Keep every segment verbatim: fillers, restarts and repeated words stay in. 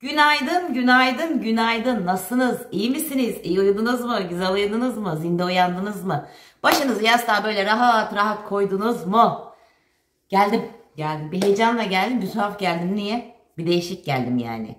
Günaydın, günaydın, günaydın. Nasılsınız? İyi misiniz? İyi uyudunuz mu? Güzel uyudunuz mu? Zinde uyandınız mı? Başınızı yastığa böyle rahat rahat koydunuz mu? Geldim, geldim. Bir heyecanla geldim, bir tuhaf geldim. Niye? Bir değişik geldim yani.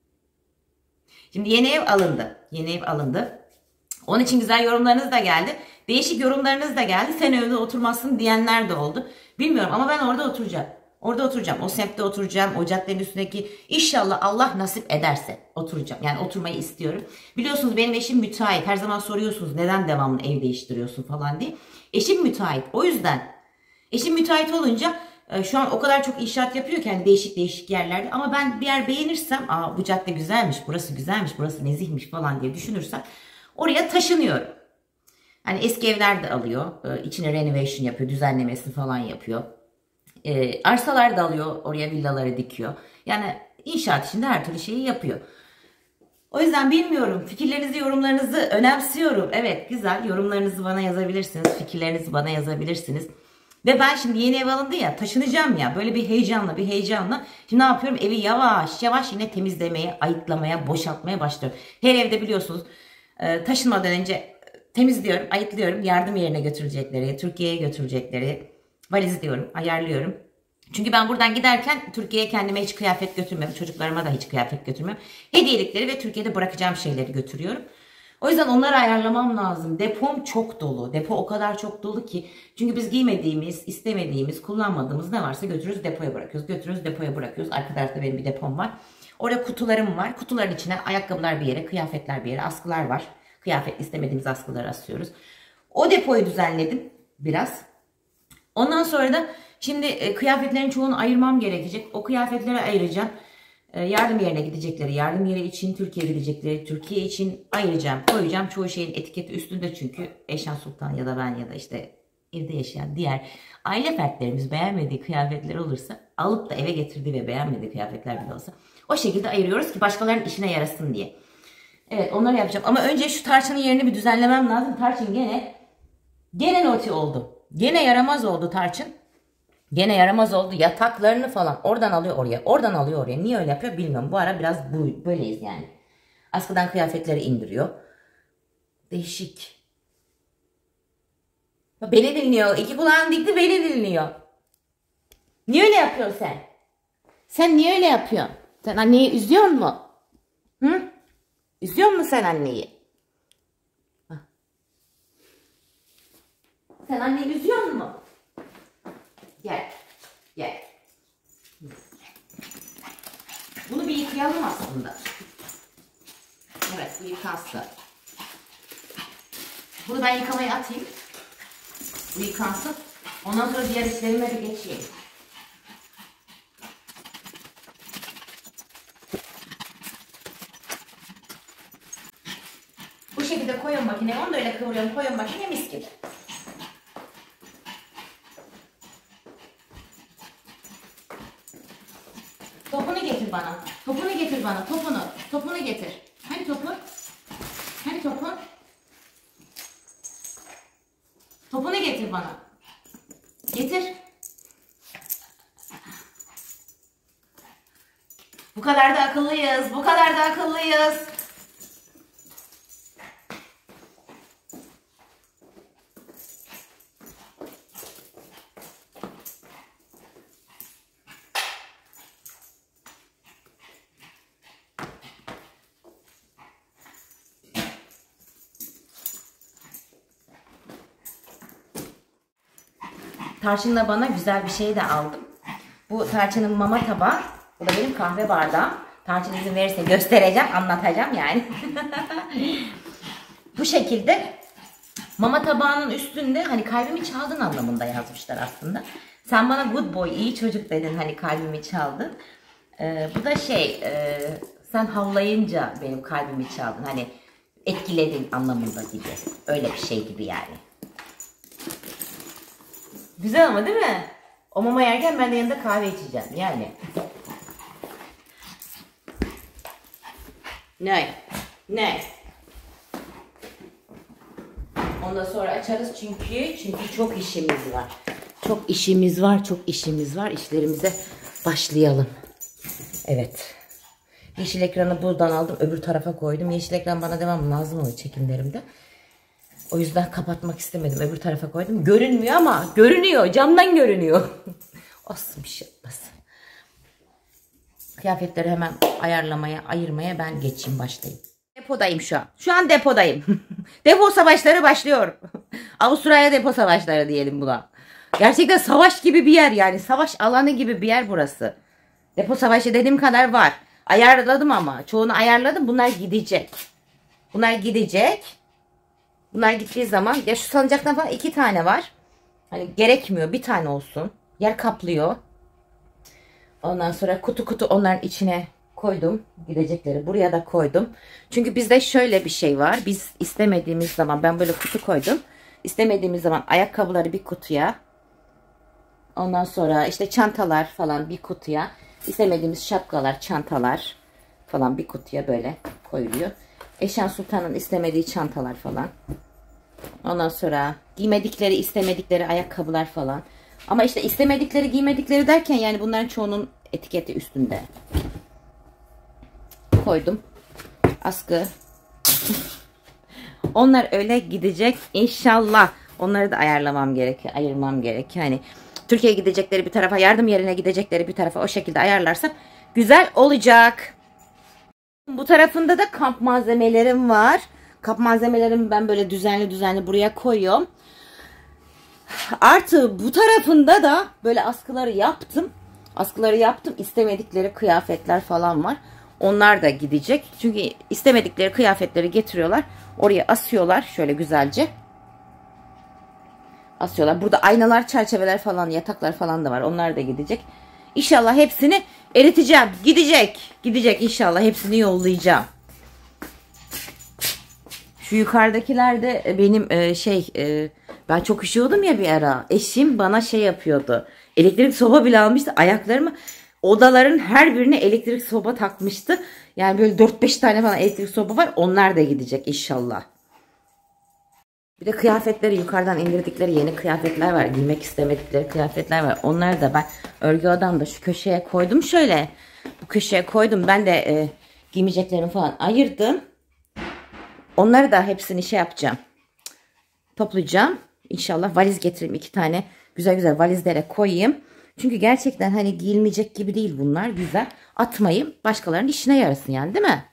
Şimdi yeni ev alındı. Yeni ev alındı. Onun için güzel yorumlarınız da geldi. Değişik yorumlarınız da geldi. Sen evde oturmazsın diyenler de oldu. Bilmiyorum ama ben orada oturacağım. Orada oturacağım. O semtte oturacağım. O caddenin üstündeki, inşallah Allah nasip ederse oturacağım. Yani oturmayı istiyorum. Biliyorsunuz benim eşim müteahhit. Her zaman soruyorsunuz neden devamlı ev değiştiriyorsun falan diye. Eşim müteahhit. O yüzden eşim müteahhit olunca şu an o kadar çok inşaat yapıyor ki hani değişik değişik yerlerde. Ama ben bir yer beğenirsem, aa bu cadde güzelmiş, burası güzelmiş, burası nezihmiş falan diye düşünürsem oraya taşınıyorum. Hani eski evler de alıyor. İçine renovation yapıyor, düzenlemesini falan yapıyor. E, arsalar da alıyor, oraya villaları dikiyor. Yani inşaat işinde her türlü şeyi yapıyor. O yüzden bilmiyorum. Fikirlerinizi, yorumlarınızı önemsiyorum. Evet, güzel. Yorumlarınızı bana yazabilirsiniz. Fikirlerinizi bana yazabilirsiniz. Ve ben şimdi yeni ev alındı ya, taşınacağım ya. Böyle bir heyecanla, bir heyecanla. Şimdi ne yapıyorum? Evi yavaş yavaş yine temizlemeye, ayıtlamaya, boşaltmaya başlıyorum. Her evde biliyorsunuz e, taşınmadan önce temizliyorum, ayıtlıyorum. Yardım yerine götürecekleri, Türkiye'ye götürecekleri valizi diyorum, ayarlıyorum. Çünkü ben buradan giderken Türkiye'ye kendime hiç kıyafet götürmem. Çocuklarıma da hiç kıyafet götürmem. Hediyelikleri ve Türkiye'de bırakacağım şeyleri götürüyorum. O yüzden onları ayarlamam lazım. Depom çok dolu. Depo o kadar çok dolu ki. Çünkü biz giymediğimiz, istemediğimiz, kullanmadığımız ne varsa götürürüz depoya bırakıyoruz. Götürürüz depoya bırakıyoruz. Arka tarafta benim bir depom var. Orada kutularım var. Kutuların içine ayakkabılar bir yere, kıyafetler bir yere, askılar var. Kıyafet istemediğimiz askıları asıyoruz. O depoyu düzenledim biraz. Ondan sonra da şimdi e, kıyafetlerin çoğunu ayırmam gerekecek. O kıyafetleri ayıracağım. E, yardım yerine gidecekleri, yardım yeri için, Türkiye'ye gidecekleri, Türkiye için ayıracağım, koyacağım. Çoğu şeyin etiketi üstünde çünkü Eşan Sultan ya da ben ya da işte evde yaşayan diğer aile fertlerimiz beğenmediği kıyafetler olursa, alıp da eve getirdiği ve beğenmediği kıyafetler bile olsa o şekilde ayırıyoruz ki başkalarının işine yarasın diye. Evet, onları yapacağım. Ama önce şu tarçının yerini bir düzenlemem lazım. Tarçın gene gene noti oldu. Gene yaramaz oldu tarçın. Gene yaramaz oldu. Yataklarını falan oradan alıyor oraya. Oradan alıyor oraya. Niye öyle yapıyor bilmiyorum. Bu ara biraz bu, böyleyiz yani. Askıdan kıyafetleri indiriyor. Değişik. Beni dinliyor. İki kulağını dikti beni dinliyor. Niye öyle yapıyorsun sen? Sen niye öyle yapıyorsun? Sen anneyi üzüyor musun? Hı? Üzüyor musun sen anneyi? Sen anneyi üzüyor musun? Gel. Gel. Bunu bir yıkayalım aslında. Evet, bu yıkansın. Bunu ben yıkamaya atayım. Bu yıkansın. Ondan sonra diğer işlerime de geçeyim. Bu şekilde koyuyorum makineye. Onu da öyle kıvırıyorum. Koyuyorum makineye mis gibi. Topunu getir bana. Topunu getir bana. Topunu. Topunu getir. Hani topun? Hani topun? Topunu getir bana. Getir. Bu kadar da akıllıyız. Bu kadar da akıllıyız. Tarçın'la bana güzel bir şey de aldım. Bu Tarçın'ın mama tabağı. Bu da benim kahve bardağım. Tarçın izin verirse göstereceğim, anlatacağım yani. Bu şekilde mama tabağının üstünde hani kalbimi çaldın anlamında yazmışlar aslında. Sen bana good boy, iyi çocuk dedin, hani kalbimi çaldın. Ee, bu da şey, e, sen havlayınca benim kalbimi çaldın. Hani etkiledin anlamında gibi. Öyle bir şey gibi yani. Güzel ama değil mi? O mama yerken ben de yanında kahve içeceğim yani. Ne? Ne? Ondan sonra açarız çünkü çünkü çok işimiz var. Çok işimiz var, çok işimiz var. İşlerimize başlayalım. Evet. Yeşil ekranı buradan aldım. Öbür tarafa koydum. Yeşil ekran bana devamlı lazım oluyor çekimlerimde. O yüzden kapatmak istemedim. Öbür tarafa koydum. Görünmüyor ama görünüyor. Camdan görünüyor. Olsun bir şey olmaz. Kıyafetleri hemen ayarlamaya, ayırmaya ben geçeyim, başlayayım. Depodayım şu an. Şu an depodayım. Depo savaşları başlıyor. Avustralya depo savaşları diyelim buna. Gerçekten savaş gibi bir yer yani. Savaş alanı gibi bir yer burası. Depo savaşı dediğim kadar var. Ayarladım ama. Çoğunu ayarladım. Bunlar gidecek. Bunlar gidecek. Bunlar gittiği zaman. Ya şu salıncaktan falan iki tane var. Hani gerekmiyor. Bir tane olsun. Yer kaplıyor. Ondan sonra kutu kutu onların içine koydum. Gidecekleri buraya da koydum. Çünkü bizde şöyle bir şey var. Biz istemediğimiz zaman ben böyle kutu koydum. İstemediğimiz zaman ayakkabıları bir kutuya. Ondan sonra işte çantalar falan bir kutuya. İstemediğimiz şapkalar, çantalar falan bir kutuya böyle koyuluyor. Eşan Sultan'ın istemediği çantalar falan. Ondan sonra giymedikleri, istemedikleri ayakkabılar falan. Ama işte istemedikleri, giymedikleri derken yani bunların çoğunun etiketi üstünde. Koydum. Askı. Onlar öyle gidecek inşallah. Onları da ayarlamam gerekiyor, ayırmam gerekiyor. Hani Türkiye'ye gidecekleri bir tarafa, yardım yerine gidecekleri bir tarafa o şekilde ayarlarsam güzel olacak. Bu tarafında da kamp malzemelerim var. Kamp malzemelerimi ben böyle düzenli düzenli buraya koyuyorum. Artı bu tarafında da böyle askıları yaptım. Askıları yaptım. İstemedikleri kıyafetler falan var. Onlar da gidecek. Çünkü istemedikleri kıyafetleri getiriyorlar. Oraya asıyorlar. Şöyle güzelce. Asıyorlar. Burada aynalar, çerçeveler falan, yataklar falan da var. Onlar da gidecek. İnşallah hepsini eriteceğim. Gidecek. Gidecek inşallah. Hepsini yollayacağım. Şu yukarıdakiler de benim şey... Ben çok üşüyordum ya bir ara. Eşim bana şey yapıyordu. Elektrik soba bile almıştı. Ayaklarımı, odaların her birine elektrik soba takmıştı. Yani böyle dört beş tane falan elektrik soba var. Onlar da gidecek inşallah. Bir de kıyafetleri yukarıdan indirdikleri yeni kıyafetler var. Giymek istemedikleri kıyafetler var. Onları da ben örgü odamda şu köşeye koydum şöyle. Bu köşeye koydum. Ben de e, giymeyeceklerimi falan ayırdım. Onları da hepsini şey yapacağım. Toplayacağım. İnşallah valiz getireyim. iki tane güzel güzel valizlere koyayım. Çünkü gerçekten hani giyilmeyecek gibi değil bunlar. Güzel. Atmayayım. Başkalarının işine yarasın yani, değil mi?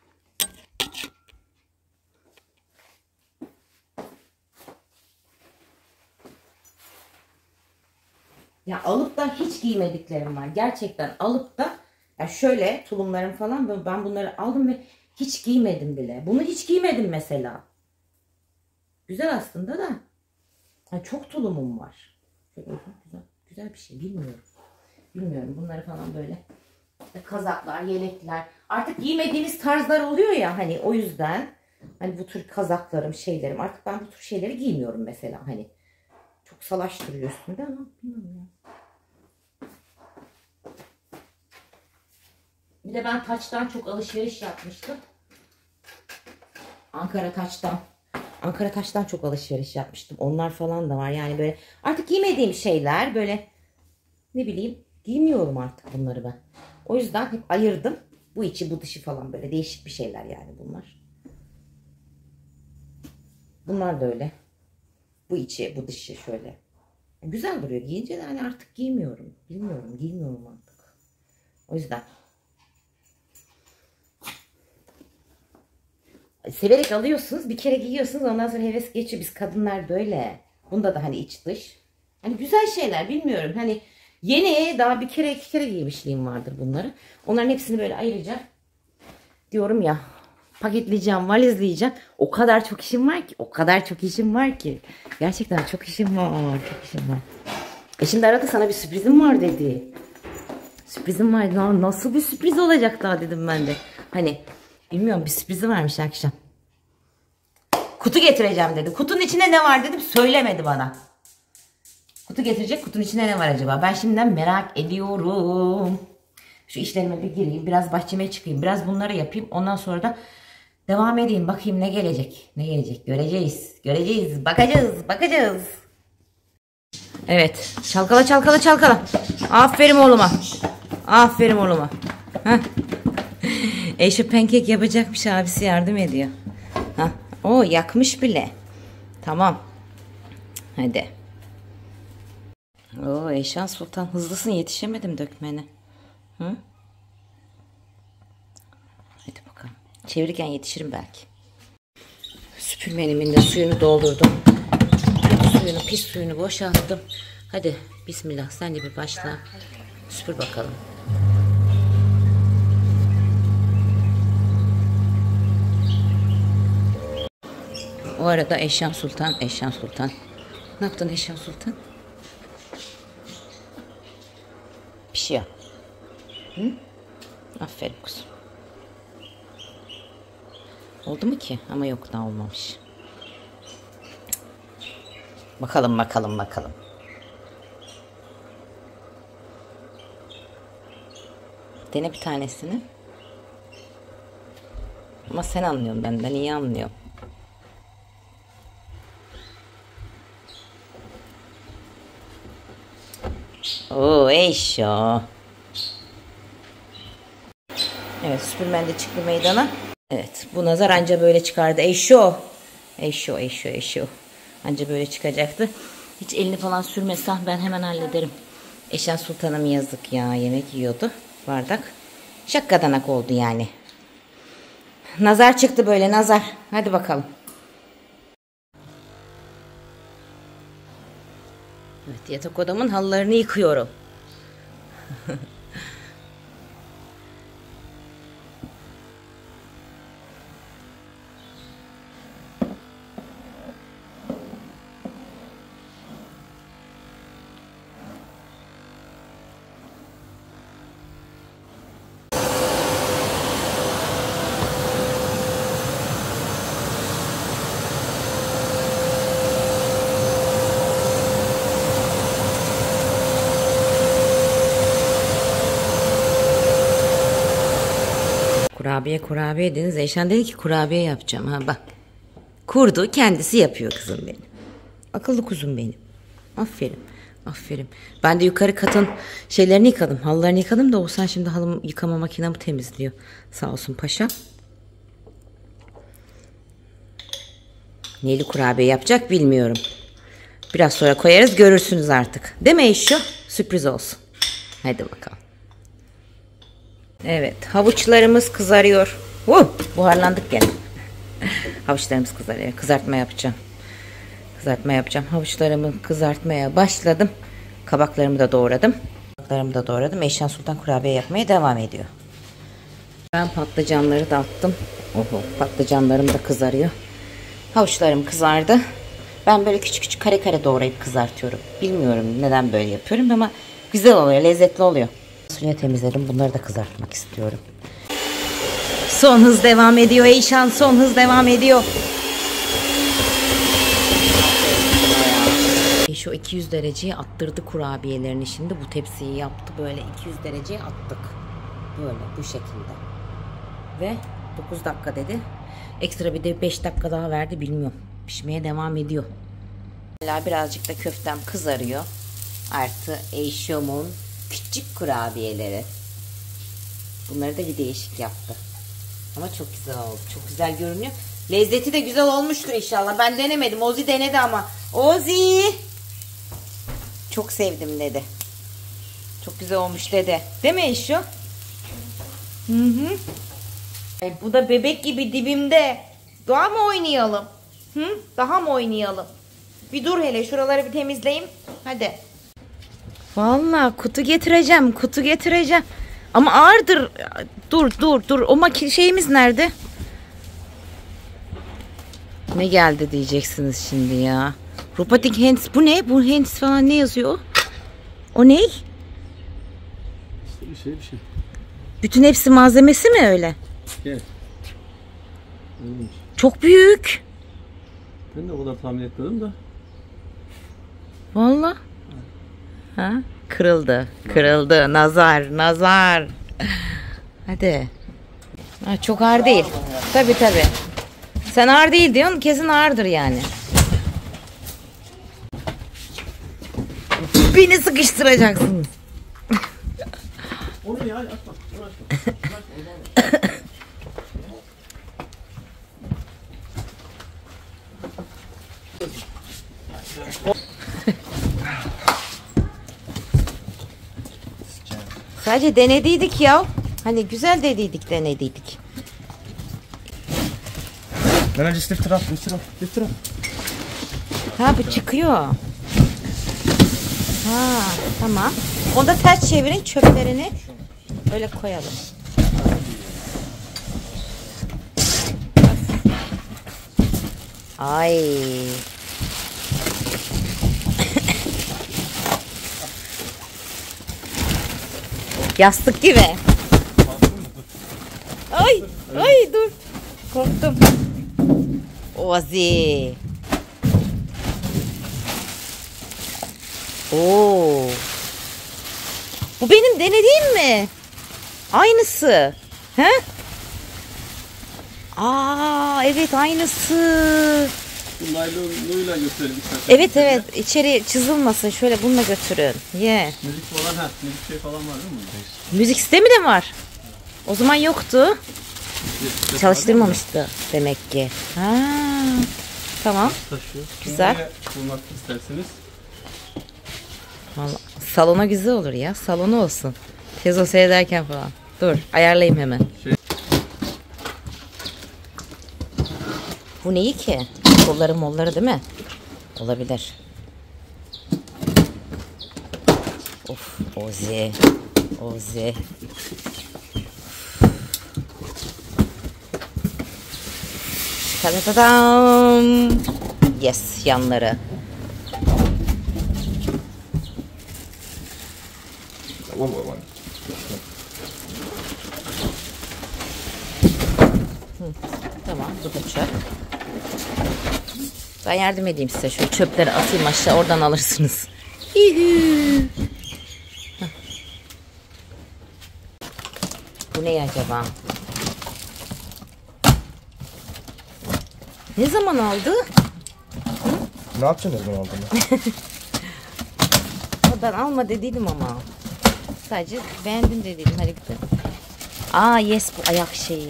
Ya alıp da hiç giymediklerim var. Gerçekten alıp da ya şöyle tulumlarım falan, ben bunları aldım ve hiç giymedim bile. Bunu hiç giymedim mesela. Güzel aslında da. Yani çok tulumum var. Şöyle güzel, güzel bir şey. Bilmiyorum. Bilmiyorum. Bunları falan böyle işte kazaklar, yelekler. Artık giymediğimiz tarzlar oluyor ya hani, o yüzden hani bu tür kazaklarım, şeylerim. Artık ben bu tür şeyleri giymiyorum mesela hani. Çok salaş duruyor üstünde ama bilmiyorum ya. Bir de ben Taç'tan çok alışveriş yapmıştım. Ankara Taç'tan. Ankara Taş'tan çok alışveriş yapmıştım. Onlar falan da var. Yani böyle artık giymediğim şeyler, böyle ne bileyim, giymiyorum artık bunları ben. O yüzden hep ayırdım. Bu içi bu dışı falan böyle değişik bir şeyler yani bunlar. Bunlar da öyle. Bu içi bu dışı şöyle. Güzel duruyor. Giyince de hani artık giymiyorum. Bilmiyorum, giymiyorum artık. O yüzden. Severek alıyorsunuz, bir kere giyiyorsunuz, ondan sonra heves geçiyor. Biz kadınlar böyle. Bunda da hani iç dış. Hani güzel şeyler, bilmiyorum. Hani yeni, daha bir kere iki kere giymişliğim vardır bunları. Onların hepsini böyle ayıracağım. Diyorum ya, paketleyeceğim, valizleyeceğim. O kadar çok işim var ki, o kadar çok işim var ki. Gerçekten çok işim var, çok işim var. E şimdi aradı, sana bir sürprizim var dedi. Sürprizim var. Nasıl bir sürpriz olacak daha dedim ben de. Hani bilmiyorum, bir sürprizi varmış akşam. Kutu getireceğim dedi. Kutunun içinde ne var dedim, söylemedi bana. Kutu getirecek, kutunun içinde ne var acaba? Ben şimdiden merak ediyorum. Şu işlerime bir gireyim, biraz bahçeme çıkayım, biraz bunları yapayım. Ondan sonra da devam edeyim, bakayım ne gelecek. Ne gelecek göreceğiz. Göreceğiz, bakacağız, bakacağız. Evet, çalkala çalkala çalkala. Aferin oğluma. Aferin oğluma. Heh. Eşi pankek yapacakmış, abisi yardım ediyor. Ha, o yakmış bile. Tamam. Hadi. Oo, Eyşan Sultan hızlısın, yetişemedim dökmene. Hı? Hadi bakalım. Çevirirken yetişirim belki. Süpürmenimin de suyunu doldurdum. Kötü suyunu, pis suyunu boşalttım. Hadi bismillah, sen de bir başla. Süpür bakalım. O arada Eyşan Sultan, Eyşan Sultan. Ne yaptın Eyşan Sultan? Pişiyor. Hı? Aferin kuzum. Oldu mu ki? Ama yok, daha olmamış. Bakalım bakalım bakalım. Dene bir tanesini. Ama sen anlıyorsun, benden iyi anlıyorum. Oo Eyşo. Evet, süpürmen de çıktı meydana. Evet, bu nazar anca böyle çıkardı. Eyşo. Eyşo, Eyşo, Eyşo. Anca böyle çıkacaktı. Hiç elini falan sürmesen ben hemen hallederim. Eyşan Sultan'ım yazık ya, yemek yiyordu. Bardak şakkadanak oldu yani. Nazar çıktı böyle, nazar. Hadi bakalım. Evet, yatak odamın halılarını yıkıyorum. Kurabiye kurabiye dediniz. Eyşan dedi ki kurabiye yapacağım. Ha bak. Kurdu, kendisi yapıyor kızım benim. Akıllı kuzum benim. Aferin. Aferin. Ben de yukarı katın şeylerini yıkadım. Halılarını yıkadım da Oğuzhan şimdi halımı yıkama makinamı temizliyor. Sağ olsun paşa. Neli kurabiye yapacak bilmiyorum. Biraz sonra koyarız, görürsünüz artık. Değil mi Eyşo? Sürpriz olsun. Hadi bakalım. Evet, havuçlarımız kızarıyor. Uh, buharlandık gene. Havuçlarımız kızarıyor. Kızartma yapacağım. Kızartma yapacağım. Havuçlarımı kızartmaya başladım. Kabaklarımı da doğradım. Kabaklarımı da doğradım. Eyşan Sultan kurabiye yapmaya devam ediyor. Ben patlıcanları da attım. Oho, patlıcanlarım da kızarıyor. Havuçlarım kızardı. Ben böyle küçük küçük kare kare doğrayıp kızartıyorum. Bilmiyorum neden böyle yapıyorum ama güzel oluyor, lezzetli oluyor. Suyunu temizledim. Bunları da kızartmak istiyorum. Son hız devam ediyor Eyşan. Son hız devam ediyor. Şu iki yüz dereceye attırdı kurabiyelerini. Şimdi bu tepsiyi yaptı. Böyle iki yüz dereceye attık. Böyle bu şekilde. Ve dokuz dakika dedi. Ekstra bir de beş dakika daha verdi. Bilmiyorum. Pişmeye devam ediyor. Hala birazcık da köftem kızarıyor. Artı Eyşom'un küçük kurabiyeleri. Bunları da bir değişik yaptı. Ama çok güzel oldu. Çok güzel görünüyor. Lezzeti de güzel olmuştur inşallah. Ben denemedim. Ozi denedi ama. Ozi! Çok sevdim dedi. Çok güzel olmuş dedi. Değil mi Eşo? Hı hı. Ay, bu da bebek gibi dibimde. Daha mı oynayalım? Hı? Daha mı oynayalım? Bir dur hele, şuraları bir temizleyeyim. Hadi. Vallahi kutu getireceğim. Kutu getireceğim. Ama ağırdır. Dur dur dur. O makine şeyimiz nerede? Ne geldi diyeceksiniz şimdi ya. Robotic hands. Bu ne? Bu hands falan ne yazıyor? O ne? İşte bir şey bir şey. Bütün hepsi malzemesi mi öyle? Gel. Öyleymiş. Çok büyük. Ben de o kadar tahmin etmedim de. Vallahi. Ha? Kırıldı. Kırıldı. Nazar. Nazar. Hadi. Ha, çok ağır değil. Tabii tabii. Sen ağır değil diyorsun. Kesin ağırdır yani. Beni sıkıştıracaksınız. Onu ya açma. Onu açma. Sadece denediydik ya. Hani güzel dediydik, denediydik. Then I just lift it up, lift it up, lift it up. Ha bu çıkıyor. Ha tamam. Onu da ters çevirin, çöplerini öyle koyalım. Ay. Yastık gibi. Ay, ay dur. Korktum. Ozi. Oo. Bu benim denediğim mi? Aynısı. He? Aa, evet aynısı. Bu naylonuyla götürelim istersen. Evet evet içeri çizilmasın. Şöyle bununla götürün. Ye. Yeah. Müzik falan ha. Müzik şey falan var değil mi? Müzik sistemi de mi var? O zaman yoktu. Çalıştırmamıştı demek ki. Ha. Tamam. Taşıyor. Güzel. Nereye bulmak isterseniz. Vallahi salona güzel olur ya. Salonu olsun. Tezo seyrederken falan. Dur ayarlayayım hemen. Şey. Bu neyi ki? Kolları molları değil mi? Olabilir. Of Ozi. Ozi. Ta-da-da-dam. Yes yanları. One more one. Hı, tamam bu da çöp. Ben yardım edeyim size. Şöyle çöpleri atayım aşağı, oradan alırsınız. Hihü. Bu ne acaba? Ne zaman aldı? Ne yapacaksınız ben aldığımı? Ben alma dediydim ama. Sadece beğendim dediydim. Hadi gidelim. Aa yes bu ayak şeyi.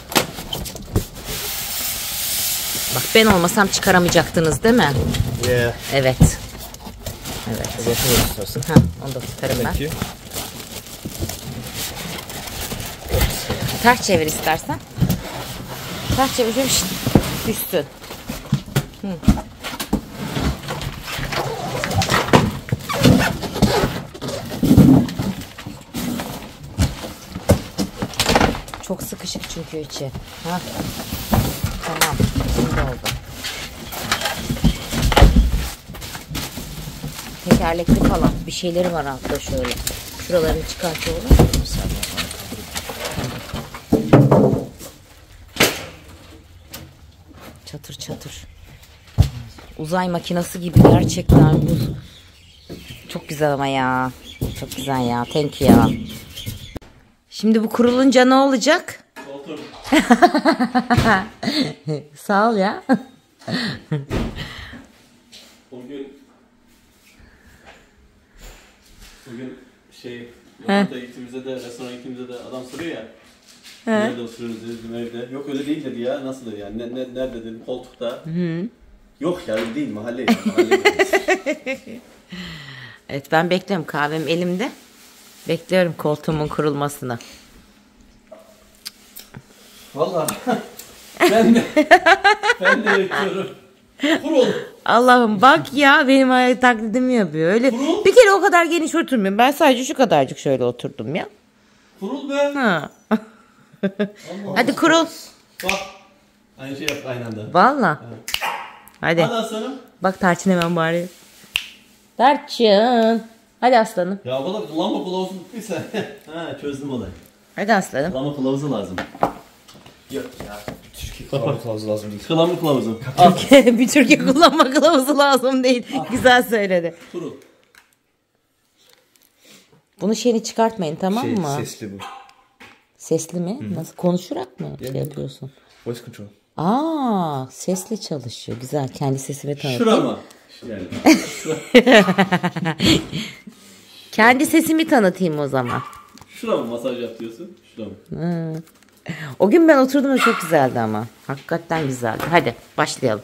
Bak ben olmasam çıkaramayacaktınız değil mi? Yeah. Evet. Evet. Uzatıyoruz istersen. Ha, onu da tutarım ben. Thank you. Ters çevir istersen. Ters çevir şöyle şşt, düşsün. Hı. Çok sıkışık çünkü içi. Ha. Tamam. Şimdi oldu. Tekerlekli falan bir şeyleri var altta şöyle. Şuralarını çıkartıyorum. Çatır çatır. Uzay makinesi gibi gerçekten bu. Çok güzel ama ya. Çok güzel ya. Thank you ya. Şimdi bu kurulunca ne olacak? Otur. Sağ ol ya. Bugün Bugün şey lokanta gittiğimizde de restorana gittiğimizde de adam soruyor ya. He. Nerede oturuyoruz dedim evde. Yok öyle değil dedi ya. Nasıl dedi yani? Ne, ne, nerede dedim koltukta. Hı. Yok ya öyle değil mahalle. mahalle Evet ben bekliyorum, kahvem elimde. Bekliyorum koltuğumun kurulmasını. Vallahi ben de ben de bekliyorum. Kurul. Allah'ım bak ya benim ayak taklidimi yapıyor. Öyle Kurul. bir kere o kadar geniş oturmuyorum. Ben sadece şu kadarcık şöyle oturdum ya. Kurul be. Ha. Allah Hadi Allah. kurul. Bak. Aynı şey yap aynı anda. Vallahi. Evet. Hadi. Hadi aslanım. Bak Tarçın hemen bağırıyor. Tarçın. Hadi aslanım. Ya o kadar kullanma kılavuzu bittiyse. Ha çözdüm olayı. Hadi aslanım. Kullanma kılavuzu lazım. Yok ya. Türkiye kılavuzu fazla lazım değil. Kullanma kılavuzu. Bir Türkiye kullanma kılavuzu lazım değil. Güzel söyledi. Kurul. Bunu şeyini çıkartmayın tamam Şey, mı? sesli bu. Sesli mi? Hı-hı. Nasıl konuşarak mı şey yapıyorsun? Voice control. Aa, sesli çalışıyor. Güzel. Kendi sesimi tanıtayım. Şura mı? Yani. Kendi sesimi tanıtayım o zaman. Şura mı masaj yapıyorsun? Şura mı? Hı. O gün ben oturdum da çok güzeldi ama. Hakikaten güzeldi. Hadi başlayalım.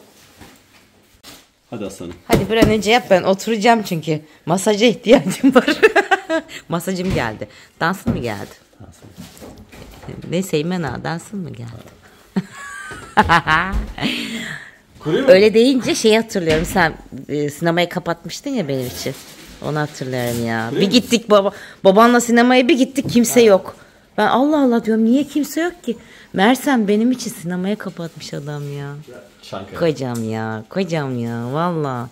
Hadi aslanım. Hadi bir an önce yap, ben oturacağım çünkü. Masaja ihtiyacım var. Masajım geldi. Dansın mı geldi? Dansın. Ne Seymen ağa dansın mı geldi? Kuruyor Öyle deyince şeyi hatırlıyorum. Sen e, sinemayı kapatmıştın ya benim için. Onu hatırlıyorum ya. Kuruyor bir gittik baba babanla sinemaya bir gittik kimse ha. yok. Ben Allah Allah diyorum niye kimse yok ki? Mersem benim için sinemaya kapatmış adam ya. Şarkı. Kocam ya, kocam ya valla.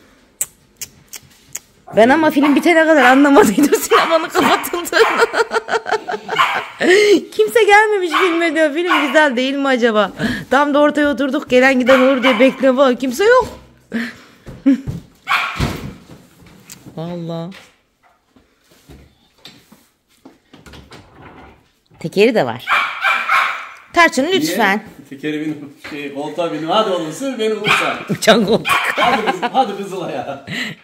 Ben ama film bitene kadar anlamadıydım sinemanın kapatıldığını. Kimse gelmemiş filme diyor. Film güzel değil mi acaba? Tam da ortaya oturduk. Gelen giden olur diye bekliyor. Bak kimse yok. Vallahi. Tekeri de var. Tarçın lütfen. Niye? Tekeri benim şey, koltuğa benim. Hadi oğlum sür beni vursan. Uçan koltuk. Hadi kız, hadi kızıla ya.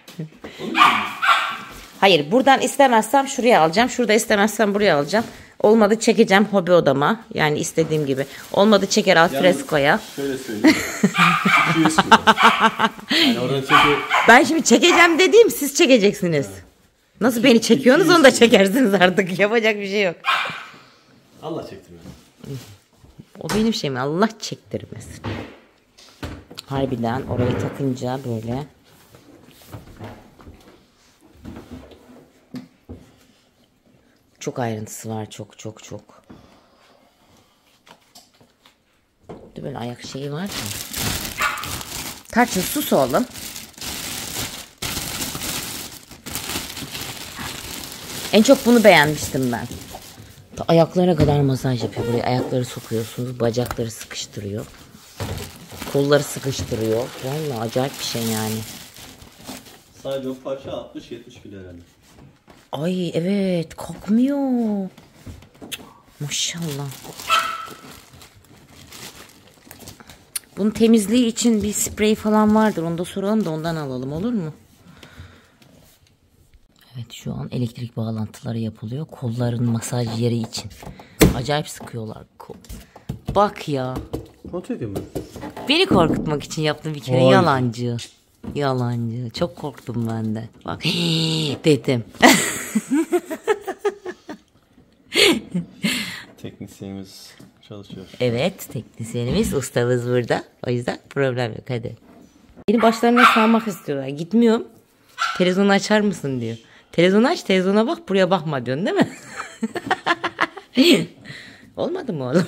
Hayır buradan istemezsem şuraya alacağım. Şurada istemezsem buraya alacağım. Olmadı çekeceğim hobi odama. Yani istediğim gibi. Olmadı çeker al freskoya. Şöyle söyleyeyim. iki yüz kilo. Yani orada çekiyor. Ben şimdi çekeceğim dediğim siz çekeceksiniz. Nasıl beni çekiyorsunuz onu da çekersiniz artık. Yapacak bir şey yok. Allah çektirmiyor. O benim şeyim. Allah çektirmesin. Harbiden orayı takınca böyle. Çok ayrıntısı var. Çok çok çok. Böyle ayak şeyi var mı? Tarçın sus oğlum. En çok bunu beğenmiştim ben. Ayaklarına kadar masaj yapıyor. Buraya ayakları sokuyorsunuz. Bacakları sıkıştırıyor. Kolları sıkıştırıyor. Vallahi acayip bir şey yani. Sadece o parça altmış yetmiş kilo herhalde. Ay evet kalkmıyor. Maşallah. Bunun temizliği için bir sprey falan vardır. Onu da soralım da ondan alalım olur mu? Evet şu an elektrik bağlantıları yapılıyor. Kolların masaj yeri için. Acayip sıkıyorlar. Bak ya. Kontrol ediyorum ben. Beni korkutmak için yaptım bir kere. Vay. Yalancı. Yalancı. Çok korktum ben de. Bak dedim. Teknisyenimiz çalışıyor. Evet teknisyenimiz ustamız burada. O yüzden problem yok hadi. Beni başlarına salmak istiyorlar. Gitmiyorum. Televizyonu açar mısın diyor. Televizyonu aç televizyona bak buraya bakma diyorsun değil mi? Olmadı mı oğlum?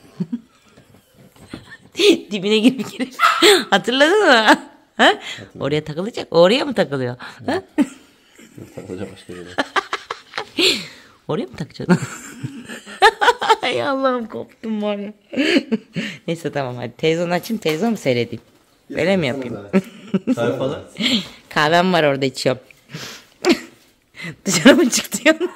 Dibine girip girip. Hatırladın mı? Ha? Oraya takılacak. Oraya mı takılıyor? Ha? Takılacak başka yere. Oraya mı takacaksın? Ay Allah'ım koptum var ya. Neyse tamam hadi televizyon açayım televizyon mu seyredeyim? Öyle mi yapayım? Sayfalar. Kahvem var orada içiyorum. Dışarı mı çıktın?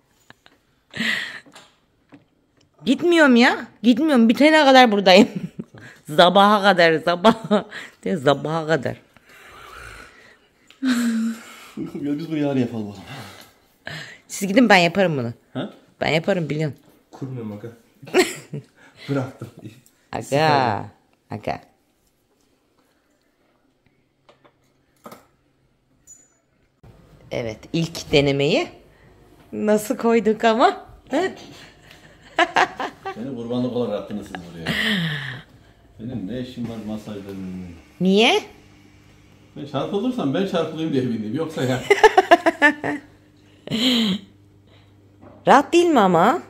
Gitmiyorum ya. Gitmiyorum. Bitene kadar buradayım. Sabaha kadar. Sabaha. Sabaha kadar. Biz bunu yarın yapalım oğlum. Siz gidin ben yaparım bunu. Ha? Ben yaparım biliyorum. Kurmuyorum aga. Bıraktım. Aga. Aga. Evet ilk denemeyi nasıl koyduk ama? Beni kurbanlık olarak attınız siz buraya. Benim ne işim var masajların? Niye? Ben çarpılırsam ben çarpılayım diye bindim. Yoksa ya. Rahat değil mi ama?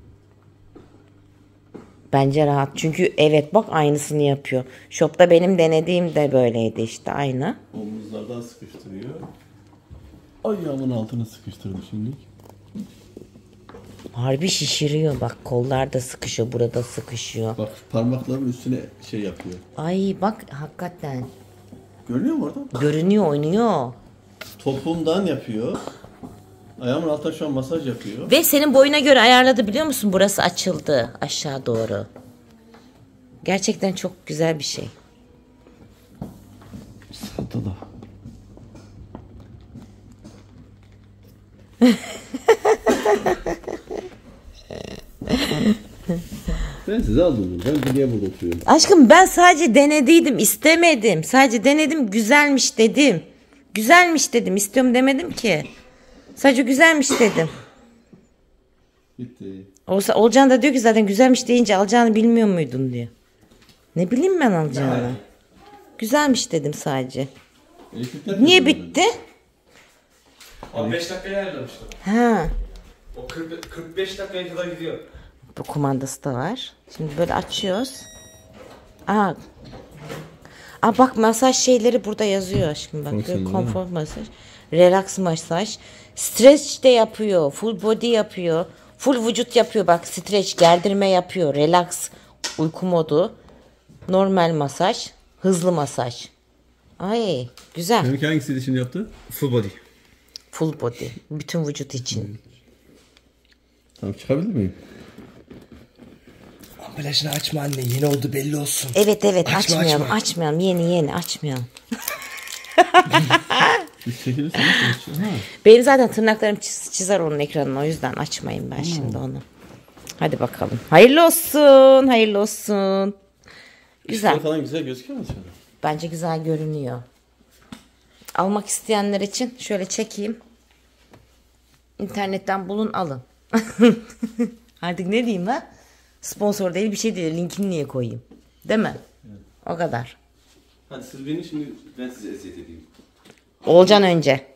Bence rahat. Çünkü evet bak aynısını yapıyor. Shop'ta benim denediğim de böyleydi işte aynı. Omuzlardan sıkıştırıyor. Ayağımın altına sıkıştırdı şimdi. Harbi şişiriyor bak kollarda sıkışıyor burada sıkışıyor. Bak parmaklarımın üstüne şey yapıyor. Ay bak hakikaten. Görünüyor mu orada? Görünüyor oynuyor. Topuğumdan yapıyor. Ayağımın altına şu an masaj yapıyor. Ve senin boyuna göre ayarladı biliyor musun? Burası açıldı aşağı doğru. Gerçekten çok güzel bir şey. Sağda da. Ben size aldım. Ben niye burada oturuyorum? Aşkım ben sadece denediydim istemedim. Sadece denedim güzelmiş dedim. Güzelmiş dedim istiyorum demedim ki. Sadece güzelmiş dedim. Bitti. Olsa Olcan da diyor ki zaten güzelmiş deyince alacağını bilmiyor muydun diyor. Ne bileyim ben alacağını. Evet. Güzelmiş dedim sadece. Elektrikler Niye mi bitti? Abi beş dakikaya ayarlamıştım. Ha. O kırk, kırk beş dakikaya kadar gidiyor. Bu kumandası da var. Şimdi böyle açıyoruz. Aa. Aa bak masaj şeyleri burada yazıyor. Şimdi bak Fonksiyonu, böyle konfor masaj, relax masaj, stretch de yapıyor, full body yapıyor, full vücut yapıyor. Bak stretch, gerdirme yapıyor, relax, uyku modu, normal masaj, hızlı masaj. Ay güzel. Seninki hangisiydi şimdi yaptı? Full body. Full body, bütün vücut için. Tamam, çıkabilir miyim? Ambalajını açma anne. Yeni oldu belli olsun. Evet evet Açma, açmayalım, açma. açmayalım, yeni yeni açmayalım. Biz çekilirse nasıl açacağız? Ha. Benim zaten tırnaklarım çiz- çizer onun ekranını, o yüzden açmayayım ben şimdi onu. Hadi bakalım. Hayırlı olsun, hayırlı olsun. Güzel. Işıkları falan güzel gözüküyor mu dışarıda? Bence güzel görünüyor. Almak isteyenler için şöyle çekeyim. İnternetten bulun alın. Artık ne diyeyim ha? Sponsor değil bir şey değil. Linkini niye koyayım? Değil mi? O kadar. Hadi siz beni şimdi ben size eziyet edeyim. Olcan önce.